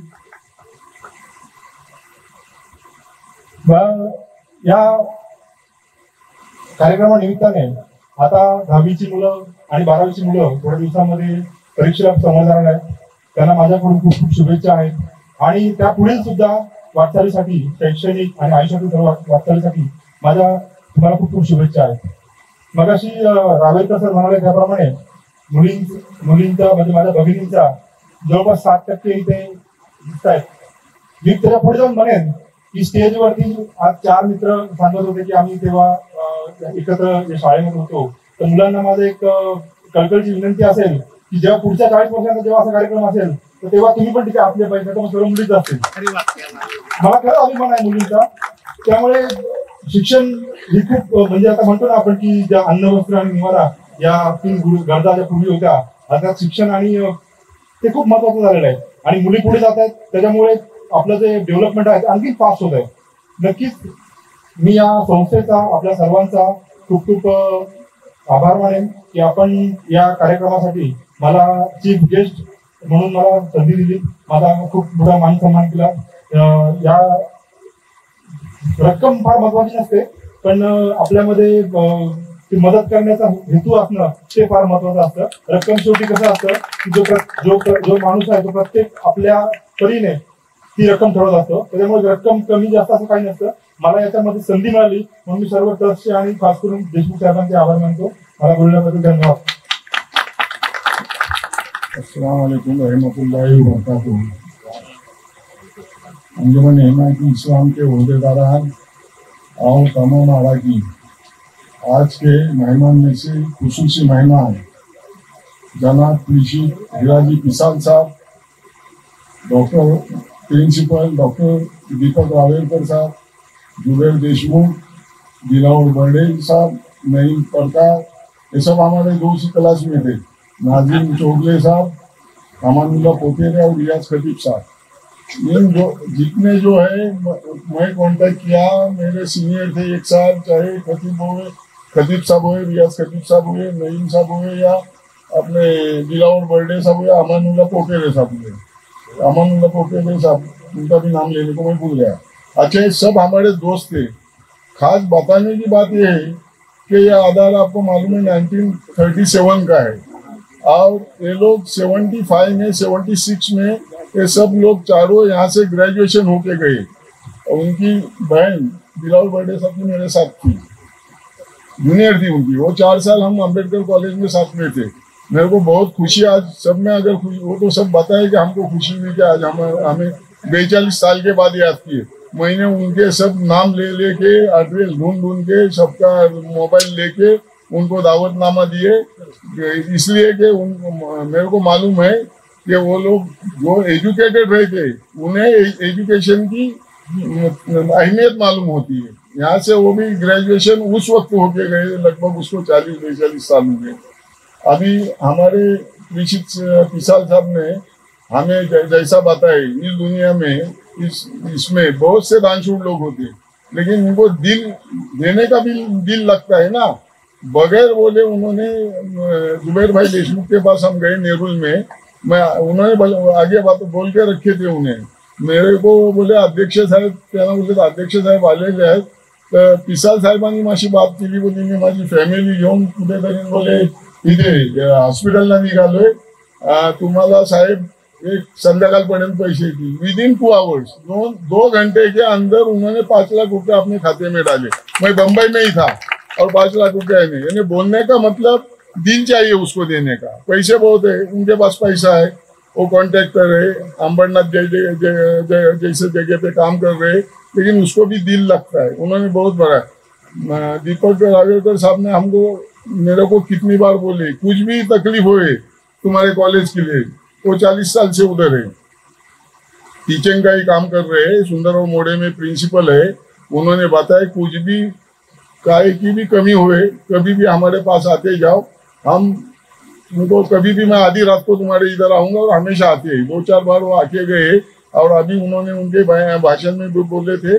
या कार्यक्रमानिमित्ताने आता दहावीची मुलं आणि बारावीची मुलं थोड्या दिवसांमध्ये परीक्षेला समोर जाणार आहेत. त्यांना माझ्याकडून खूप खूप शुभेच्छा आहेत आणि त्या पुढील सुद्धा वाटचालीसाठी शैक्षणिक आणि आयुष्यातील सर्व वाटचालीसाठी माझ्या तुम्हाला खूप खूप शुभेच्छा आहेत. मगाशी रावेरकर सर म्हणाले त्याप्रमाणे मुलीं मुलींचा म्हणजे माझ्या भगिनींचा जवळपास सात टक्के इथे दिसत आहेत. मी त्याच्या पुढे जाऊन म्हणेन की स्टेजवरती आज चार मित्र सांगत होते की आम्ही तेव्हा एकत्र शाळेमध्ये होतो, तर मुलांना माझं एक कळकळीची विनंती असेल की जेव्हा पुढच्या चाळीस वर्षांचा जेव्हा असा कार्यक्रम असेल तर तेव्हा तुम्ही पण तिथे असले पाहिजे, तर मग सर्व मुलीच असतील. मला खरं अभिमान आहे मुलींचा. त्यामुळे शिक्षण ही खूप म्हणजे आता म्हणतो ना आपण की ज्या अन्न वस्त्र आणि निवारा या तीन गरजा ज्या पूर्वी होत्या आता शिक्षण आणि ते खूप महत्वाचं झालेलं आहे आणि मुली पुढे जात आहेत त्याच्यामुळे आपलं जे डेव्हलपमेंट आहे ते आणखी फास्ट होत आहे. नक्कीच मी या संस्थेचा आपल्या सर्वांचा खूप खूप आभार मानेन की आपण या कार्यक्रमासाठी मला चीफ गेस्ट म्हणून मला संधी दिली, माझा खूप मोठा मान सन्मान केला. या रक्कम फार महत्वाची नसते पण आपल्यामध्ये ती मदत करण्याचा हेतू असणं ते फार महत्वाचं असतं. रक्कम शेवटी कसं असतं की जो जो जो माणूस आहे तो प्रत्येक आपल्या परीने ती रक्कम ठरवत असतो. त्याच्यामुळे रक्कम कमी जास्त असं काही नसतं. मला याच्यामध्ये संधी मिळाली म्हणून मी सर्व ट्रस्टचे आणि खास करून देशमुख साहेबांचे आभार मानतो. मला बोलण्याबद्दल धन्यवाद. अस्सलाम वालेकुम रहमतुल्लाहि व बरकातुहू. अंजुमन हिमायत इस्लाम के ओहदेदारान और तमाम अराकीन, आज के मेहमान में से खुसूसी मेहमान जनाब कृषि हिराजी किसान साहब, doctor principal doctor Deepak Raverkar साहब, जुबेर देशमुख, दिलावर बर्डे साहब, नईम परकार, ये सब हमारे दो सी क्लास में थे. नाजिम चौगले साहब, अमानुल्लाह पोतेरे और रियाज खतीब साहब. इन जो जितने जो है मैं कांटेक्ट किया, मेरे सीनियर थे एक साल, चाहे खतीब हुए खतीब साहब हुए, रियाज खतीब साहब हुए, नईम साहब हुए या अपने दिलावर बर्डे साहब हुए, अमानुल्लाह पोतेरे साहब हुए. अमानुल्लाह पोतेरे साहब उनका भी नाम लेने को मैं भूल गया. अच्छा, ये सब हमारे दोस्त थे. खास बताने की बात यह है कि यह अदालत आपको मालूम है नाइनटीन थर्टी सेवन का है और ये लोग सेवेंटी फाइव में सेवेंटी सिक्स में ये सब लोग चारों यहाँ से ग्रेजुएशन होके गए। और उनकी बहन बिलावल बर्थडे सब मेरे साथ थी, जूनियर थी उनकी। वो चार साल हम अम्बेडकर कॉलेज में साथ में थे। मेरे को बहुत खुशी आज सब में अगर खुशी वो तो सब बताए कि हमको खुशी हुई कि आज हम हमें बेचालीस साल के बाद याद किए। मैंने उनके सब नाम ले लेके एड्रेस ढूंढ ढूंढ के सबका मोबाइल लेके उनको दावतनामा दिए, इसलिए कि उन मेरे को मालूम है कि वो लोग जो एजुकेटेड रहे थे उन्हें एजुकेशन की अहमियत मालूम होती है। यहाँ से वो भी ग्रेजुएशन उस वक्त होके गए, लगभग उसको चालीस बेचालीस साल हो गए। अभी हमारे पिसाल साहब ने हमें जैसा बताया, इस दुनिया में इस इसमें बहुत से दानशूर लोग होते हैं, लेकिन उनको दिल देने का भी दिल लगता है ना। बगैर बोले उन्होंने जुबैर भाई देशमुख के पास हम गए नेरुल में, मैं उन्होंने आगे बात बोल के रखे थे उन्हें। मेरे को बोले अध्यक्ष साहेब त्यांना बोलले अध्यक्ष साहेब आलेले आहेत, तर पिसाल साहेबांनी माझी बात केली, बोली मी माझी फॅमिली घेऊन कुठेतरी बोले इथे हॉस्पिटलला निघालोय, तुम्हाला साहेब एक संध्याकाळपर्यंत पैसे की विद इन टू आवर्स दो दो घंटे के अंदर उन्होंने पाँच लाख रुपए अपने खाते में डाले। मैं बम्बई में ही था और पाँच लाख रुपए है नहीं, यानी बोलने का मतलब दिल चाहिए उसको देने का। पैसे बहुत है उनके पास, पैसा है, वो कॉन्ट्रैक्टर है, अंबरनाथ जैसे जगह पे काम कर रहे हैं, लेकिन उसको भी दिल लगता है। उन्होंने बहुत बड़ा दीपक रावेरकर साहब ने हमको मेरे को कितनी बार बोले कुछ भी तकलीफ होए तुम्हारे कॉलेज के लिए, वो चालीस साल से उधर है, टीचिंग का ही काम कर रहे हैं, सुंदरराव मोड़े में प्रिंसिपल है। उन्होंने बताया कुछ भी काय की भी कमी हुए कभी भी हमारे पास आते जाओ, हम उनको कभी भी मैं आधी रात को तुम्हारे इधर आऊंगा, और हमेशा आते हैं। दो चार बार वो आके गए, और अभी उन्होंने उनके भाषण में भी बोले थे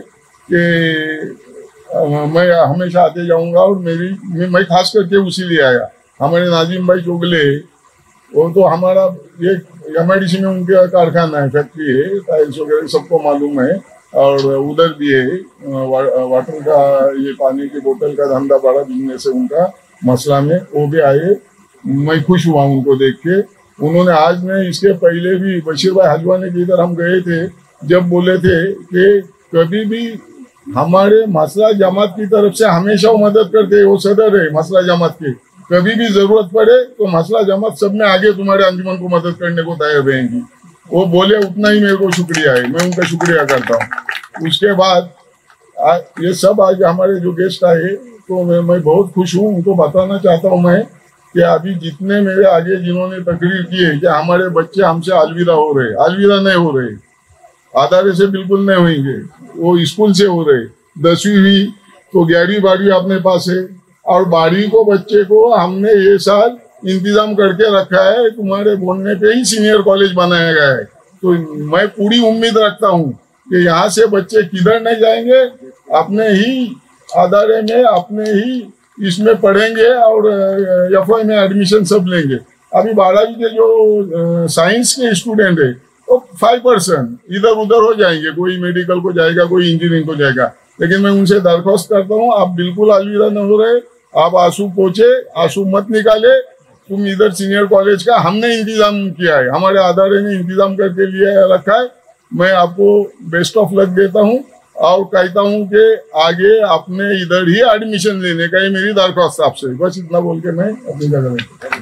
कि मैं हमेशा आते जाऊंगा, और मेरी मैं, मैं खास करके उसी लिए आया। हमारे नाजिम भाई चोगले, वो तो हमारा एक एम आई डी सी में उनका कारखाना है, फैक्ट्री है, टाइल्स वगैरह सबको मालूम है, और उधर भी है वा, वाटर का ये पानी की बोतल का धंधा बड़ा बिजनेस है उनका मसला में, वो भी आए। मैं खुश हुआ उनको देख के। उन्होंने आज में इसके पहले भी बशीर भाई हजवाने के इधर हम गए थे, जब बोले थे कि कभी भी हमारे मसला जमात की तरफ से हमेशा वो मदद करते, वो सदर है मसला जमात के, कभी भी जरूरत पड़े तो मसला जमात सब में आगे तुम्हारे अंजुमन को मदद करने को तैयार रहेंगी। वो बोले उतना ही मेरे को शुक्रिया है, मैं उनका शुक्रिया करता हूँ। उसके बाद आ, ये सब आज हमारे जो गेस्ट आए, तो मैं, मैं बहुत खुश हूँ। उनको बताना चाहता हूँ मैं कि अभी जितने मेरे आगे जिन्होंने तकरीर की है कि हमारे बच्चे हमसे अलविदा हो रहे, अलविदा नहीं हो रहे, आधारे से बिल्कुल नहीं होंगे, वो स्कूल से हो रहे। दसवीं हुई तो ग्यारहवीं बारहवीं अपने पास है, और बारहवीं को बच्चे को हमने ये साल इंतजाम करके रखा है, तुम्हारे बोलने पे ही सीनियर कॉलेज बनाया गया है। तो मैं पूरी उम्मीद रखता हूँ कि यहाँ से बच्चे किधर नहीं जाएंगे, अपने ही आधारे में अपने ही इसमें पढ़ेंगे, और एफ आई में एडमिशन सब लेंगे। अभी बारहवीं के जो साइंस के स्टूडेंट है तो फाइव परसेंट इधर उधर हो जाएंगे, कोई मेडिकल को जाएगा, कोई इंजीनियरिंग को जाएगा, लेकिन मैं उनसे दरख्वास्त करता हूँ आप बिल्कुल अलविदा न हो रहे, आप आंसू पोछे, आंसू मत निकाले। तुम इधर सीनियर कॉलेज का हमने इंतजाम किया है, हमारे आधारे ने इंतजाम करके लिए रखा है। मैं आपको बेस्ट ऑफ लक देता हूँ, और कहता हूँ कि आगे अपने इधर ही एडमिशन लेने का, ये मेरी दरख्वास्त आपसे। बस इतना बोल के मैं अपनी जगह में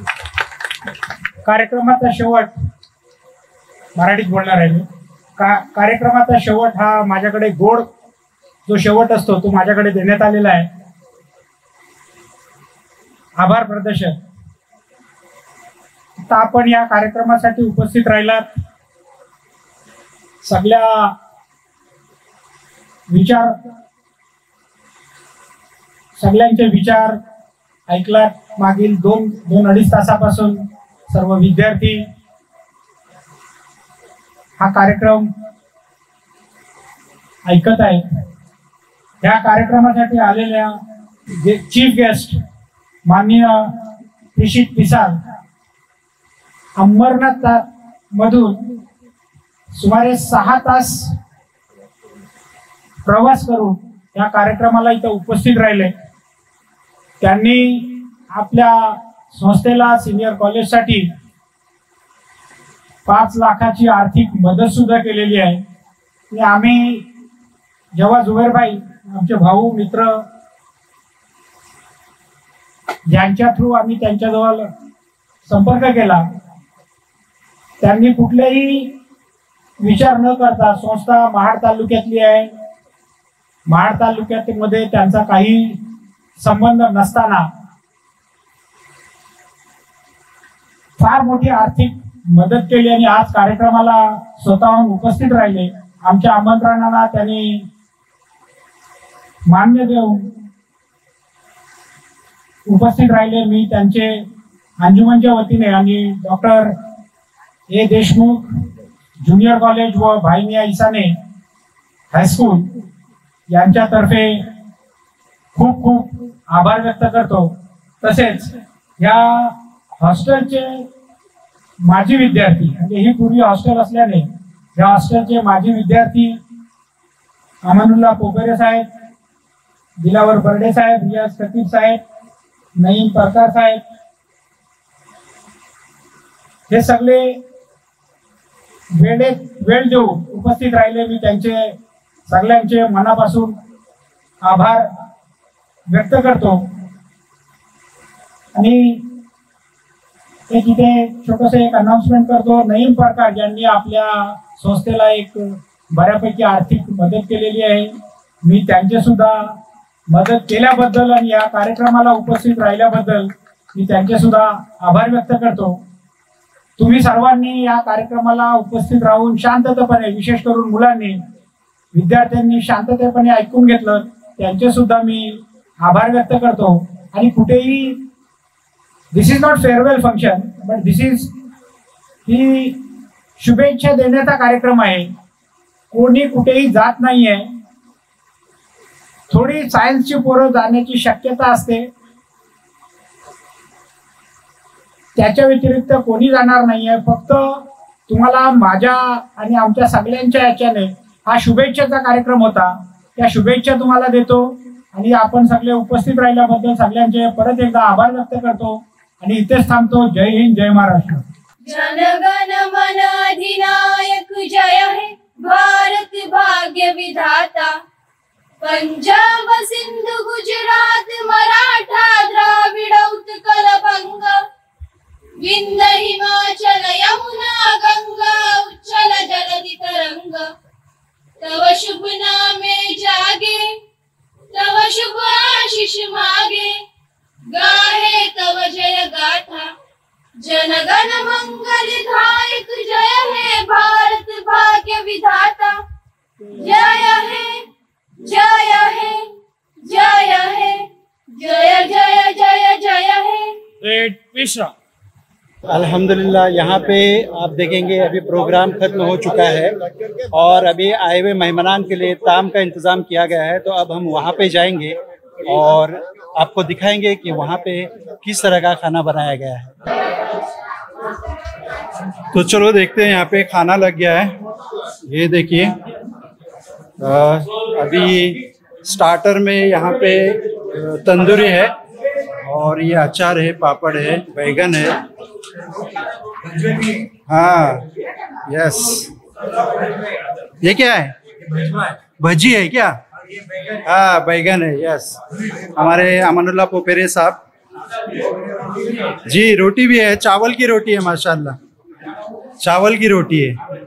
कार्यक्रमाचा शेवट मराठीत बोलणार आहे मी। का कार्यक्रमाचा शेवट हा माझ्याकडे गोड जो शेवट असतो तो माझ्याकडे देण्यात आलेला आहे। आभार प्रदर्शन। आता आपण या कार्यक्रमासाठी उपस्थित राहिलात, सगळ्या विचार सगळ्यांचे विचार ऐकलात। मागील दोन दोन अडीच तासापासून सर्व विद्यार्थी हा कार्यक्रम ऐकत आहेत। या कार्यक्रमासाठी आलेल्या चीफ गेस्ट माननीय प्रिशित पिसाल अंबरनाथ मधून सुमारे सहा तास प्रवास करून या कार्यक्रमाला इथं उपस्थित राहिले। त्यांनी आपल्या संस्थेला सिनियर कॉलेजसाठी पाच लाखाची आर्थिक मदत सुद्धा केलेली आहे. आणि आम्ही जेव्हा जुबेरभाई आमचे भाऊ मित्र ज्यांच्या थ्रू आम्ही त्यांच्याजवळ संपर्क केला, त्यांनी कुठलेही विचार न करता संस्था महाड तालुक्यातली आहे, महाड तालुक्यामध्ये त्यांचा काही संबंध नसताना फार मोठी आर्थिक मदत केली आणि आज कार्यक्रमाला स्वतःहून उपस्थित राहिले. आमच्या आमंत्रणाला त्यांनी मान्य देऊन उपस्थित राहिले. मी त्यांचे अंजुमनच्या वतीने आणि doctor A Deshmukh junior college व भाईमिया इसाने हायस्कूल यांच्यातर्फे खूप खूप आभार व्यक्त करतो. तसेच या हॉस्टेलचे माजी विद्यार्थी, म्हणजे ही पूर्वी हॉस्टेल असल्याने या हॉस्टेलचे माजी विद्यार्थी अमानुल्लाह पोपेरे साहेब, दिलावर बर्डे साहेब, रियाज खतीब साहेब, नईम परकार साहेब, हे सगळे वेळे वेळ देऊन उपस्थित राहिले. मी त्यांचे सगळ्यांचे मनापासून आभार व्यक्त करतो. आणि एक इथे छोटस एक अनाउन्समेंट करतो. नईम परकार यांनी आपल्या संस्थेला एक बऱ्यापैकी आर्थिक मदत केलेली आहे. मी त्यांचे सुद्धा मदत केल्याबद्दल आणि या कार्यक्रमाला उपस्थित राहिल्याबद्दल मी त्यांचे सुद्धा आभार व्यक्त करतो. तुम्ही सर्वांनी या कार्यक्रमाला उपस्थित राहून शांततेपणे, विशेष करून मुलांनी, विद्यार्थ्यांनी शांततेपणे ऐकून घेतलं, त्यांचे सुद्धा मी आभार व्यक्त करतो. आणि कुठेही this is not farewell function, but this is ही शुभेच्छा देण्याचा कार्यक्रम आहे. कोणी कुठेही जात नाहीये. थोडी सायन्सची पोरं जाण्याची शक्यता असते, त्याच्या व्यतिरिक्त कोणी जाणार नाहीये. फक्त तुम्हाला माझ्या आणि आमच्या सगळ्यांच्या याच्याने हा शुभेच्छेचा कार्यक्रम होता, त्या शुभेच्छा तुम्हाला देतो. आणि आपण सगळे उपस्थित राहिल्याबद्दल सगळ्यांचे परत एकदा आभार व्यक्त करतो आणि इथेच थांबतो. जय हिंद, जय महाराष्ट्र. जनगण मन अधिनायक जय हे भारत भाग्य विधाता. पंजाब सिंधु गुजरात मराठा द्राविड उत्कल बंग. विंध हिमाचल यमुना गंगा उच्चल जलधि तरंग. तव शुभ नामे जागे, तव शुभ आशीष मागे. गाहे तव जय गाथा, जनगण मंगल दायक जय हे भारत भाग्य विधाता. जय हे, जय हे, जय हे, जय जय जय जय हे. रेड मिश्रा. अल्हम्दुलिल्लाह, यहाँ पे आप देखेंगे अभी प्रोग्राम खत्म हो चुका है और अभी आए हुए मेहमानान के लिए ताम का इंतज़ाम किया गया है. तो अब हम वहाँ पे जाएंगे और आपको दिखाएंगे कि वहाँ पे किस तरह का खाना बनाया गया है. तो चलो देखते हैं, यहाँ पे खाना लग गया है. ये देखिए, अभी स्टार्टर में यहाँ पे तंदूरी है और ये अचार है, पापड़ है, बैगन है. हाँ, यस. ये क्या है? भजी है क्या? हाँ, बैगन है. यस, हमारे अमानुल्लाह पोपेरे साहब जी. रोटी भी है, चावल की रोटी है, माशाल्लाह, चावल की रोटी है.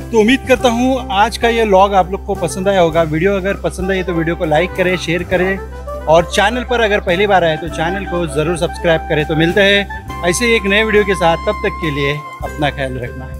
तो उम्मीद करता हूँ आज का ये व्लॉग आप लोग को पसंद आया होगा। वीडियो अगर पसंद आई तो वीडियो को लाइक करें, शेयर करें और चैनल पर अगर पहली बार आए तो चैनल को ज़रूर सब्सक्राइब करें। तो मिलते हैं ऐसे एक नए वीडियो के साथ, तब तक के लिए अपना ख्याल रखना।